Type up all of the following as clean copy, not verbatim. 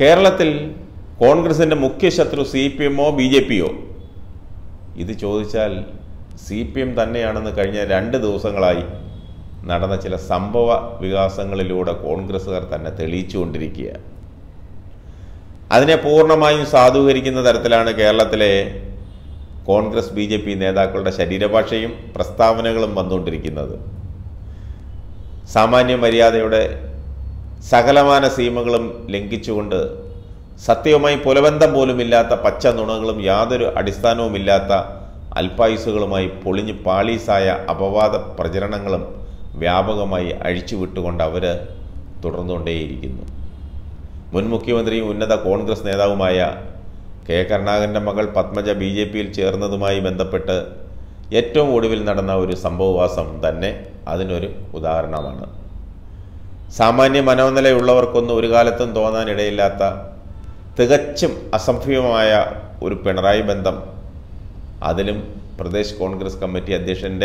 കേരളത്തിൽ കോൺഗ്രസിൻ്റെ മുഖ്യ ശത്രു CPM-ഓ BJP-യോ? ഇത് ചോദിച്ചാൽ CPM തന്നെയാണെന്ന് കഴിഞ്ഞ 2 ദിവസങ്ങളായി നടന്ന ചില സംഭവ വികാസങ്ങളിലൂടെ കോൺഗ്രസ്സുകാർ തന്നെ തെളിയിച്ചുകൊണ്ടിരിക്കുക. അതിനെ പൂർണ്ണമായും സാധൂകരിക്കുന്ന തരത്തിലാണ് കേരളത്തിലെ കോൺഗ്രസ് BJP നേതാക്കളുടെ ശരീരഭാഷയും പ്രസ്താവനകളും വന്നുകൊണ്ടിരിക്കുന്നത്. സാമാന്യ മര്യാദയുടെ സകലമാന സീമകളും ലംഘിച്ചുകൊണ്ട് സത്യവുമായി പുലബന്ധം പോലുമില്ലാത്ത പച്ച നുണകളും യാതൊരു അടിസ്ഥാനവുമില്ലാത്ത അൽപായുസുകളുമായി പൊളിഞ്ഞ് പാളീസായ അപവാദ പ്രചരണങ്ങളും വ്യാപകമായി അഴിച്ചുവിട്ടുകൊണ്ട് അവർ തുടർന്നുകൊണ്ടേയിരിക്കുന്നു. മുൻ മുഖ്യമന്ത്രിയും ഉന്നത കോൺഗ്രസ് നേതാവുമായ കെ കരുണാകരൻ്റെ മകൾ പത്മജ BJP-യിൽ ചേർന്നതുമായി ബന്ധപ്പെട്ട് ഏറ്റവും ഒടുവിൽ നടന്ന ഒരു സംഭവവാസം തന്നെ അതിനൊരു ഉദാഹരണമാണ്. സാമാന്യ മനോനിലയുള്ളവർക്കൊന്നും ഒരു കാലത്തും തോന്നാനിടയില്ലാത്ത തികച്ചും അസംഭവ്യമായ ഒരു പിണറായി ബന്ധം അതിലും പ്രദേശ് കോൺഗ്രസ് കമ്മിറ്റി അധ്യക്ഷൻ്റെ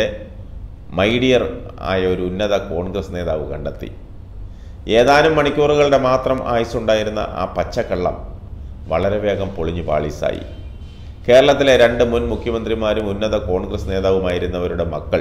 മൈഡിയർ ആയ ഒരു ഉന്നത കോൺഗ്രസ് നേതാവ് കണ്ടെത്തി. ഏതാനും മണിക്കൂറുകളുടെ മാത്രം ആയുസ്സുണ്ടായിരുന്ന ആ പച്ചക്കള്ളം വളരെ വേഗം പൊളിഞ്ഞു പാളീസായി. കേരളത്തിലെ 2 മുൻ മുഖ്യമന്ത്രിമാരും ഉന്നത കോൺഗ്രസ് നേതാവുമായിരുന്നവരുടെ മക്കൾ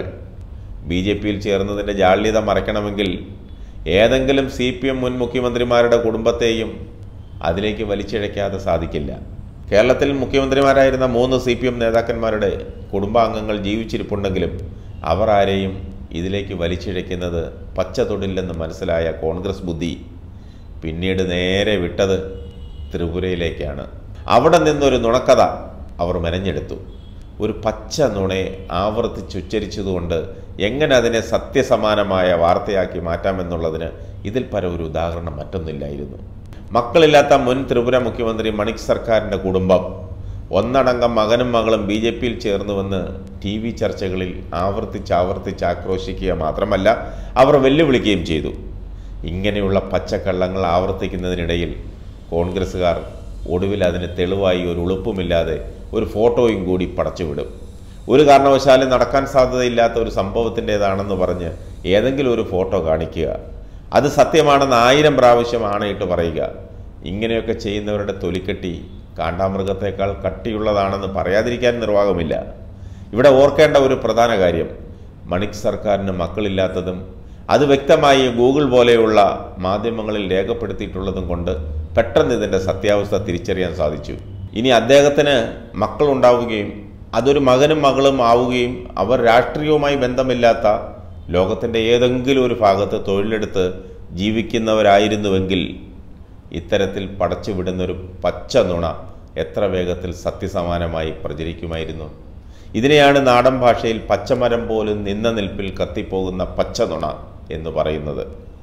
BJP-യിൽ ചേർന്നതിൻ്റെ ജാള്യത മറയ്ക്കണമെങ്കിൽ ഏതെങ്കിലും CPM മുൻ മുഖ്യമന്ത്രിമാരുടെ കുടുംബത്തെയും അതിലേക്ക് വലിച്ചിഴയ്ക്കാതെ സാധിക്കില്ല. കേരളത്തിൽ മുഖ്യമന്ത്രിമാരായിരുന്ന 3 CPM നേതാക്കന്മാരുടെ കുടുംബാംഗങ്ങൾ ജീവിച്ചിരിപ്പുണ്ടെങ്കിലും അവർ ആരെയും ഇതിലേക്ക് വലിച്ചിഴയ്ക്കുന്നത് പച്ച തൊടില്ലെന്ന് മനസ്സിലായ കോൺഗ്രസ് ബുദ്ധി പിന്നീട് നേരെ വിട്ടത് ത്രിപുരയിലേക്കാണ്. അവിടെ നിന്നൊരു നുണക്കഥ അവർ മെനഞ്ഞെടുത്തു. ഒരു പച്ച നുണയെ ആവർത്തിച്ചുച്ചരിച്ചതുകൊണ്ട് എങ്ങനെ അതിനെ സത്യസമാനമായ വാർത്തയാക്കി മാറ്റാമെന്നുള്ളതിന് ഇതിൽ പരം ഒരു ഉദാഹരണം മറ്റൊന്നില്ലായിരുന്നു. മക്കളില്ലാത്ത മുൻ ത്രിപുര മുഖ്യമന്ത്രി മണിക് സർക്കാരിൻ്റെ കുടുംബം ഒന്നടങ്കം മകനും മകളും BJP-യിൽ ചേർന്നുവെന്ന് TV ചർച്ചകളിൽ ആവർത്തിച്ച് ആക്രോശിക്കുക മാത്രമല്ല അവർ വെല്ലുവിളിക്കുകയും ചെയ്തു. ഇങ്ങനെയുള്ള പച്ചക്കള്ളങ്ങൾ ആവർത്തിക്കുന്നതിനിടയിൽ കോൺഗ്രസ്സുകാർ ഒടുവിൽ അതിന് തെളിവായി ഒരു ഉളുപ്പുമില്ലാതെ ഒരു ഫോട്ടോയും കൂടി പടച്ചുവിടും. ഒരു കാരണവശാലും നടക്കാൻ സാധ്യതയില്ലാത്ത ഒരു സംഭവത്തിൻ്റേതാണെന്ന് പറഞ്ഞ് ഏതെങ്കിലും ഒരു ഫോട്ടോ കാണിക്കുക, അത് സത്യമാണെന്ന് 1000 പ്രാവശ്യം ആണയിട്ട് പറയുക. ഇങ്ങനെയൊക്കെ ചെയ്യുന്നവരുടെ തൊലിക്കെട്ടി കാണ്ടാമൃഗത്തേക്കാൾ കട്ടിയുള്ളതാണെന്ന് പറയാതിരിക്കാൻ നിർവാഹമില്ല. ഇവിടെ ഓർക്കേണ്ട ഒരു പ്രധാന കാര്യം, മണിക് സർക്കാരിന് മക്കളില്ലാത്തതും അത് വ്യക്തമായി ഗൂഗിൾ പോലെയുള്ള മാധ്യമങ്ങളിൽ രേഖപ്പെടുത്തിയിട്ടുള്ളതും കൊണ്ട് പെട്ടെന്ന് ഇതിൻ്റെ സത്യാവസ്ഥ തിരിച്ചറിയാൻ സാധിച്ചു. ഇനി അദ്ദേഹത്തിന് മക്കളുണ്ടാവുകയും അതൊരു മകനും മകളും ആവുകയും അവർ രാഷ്ട്രീയവുമായി ബന്ധമില്ലാത്ത ലോകത്തിൻ്റെ ഏതെങ്കിലും ഒരു ഭാഗത്ത് തൊഴിലെടുത്ത് ജീവിക്കുന്നവരായിരുന്നുവെങ്കിൽ ഇത്തരത്തിൽ പടച്ചുവിടുന്നൊരു പച്ച നുണ എത്ര വേഗത്തിൽ സത്യസമാനമായി പ്രചരിക്കുമായിരുന്നു. ഇതിനെയാണ് നാടൻ ഭാഷയിൽ പച്ചമരം പോലും നിന്ന നിൽപ്പിൽ കത്തിപ്പോകുന്ന പച്ച നുണ എന്ന് പറയുന്നത്.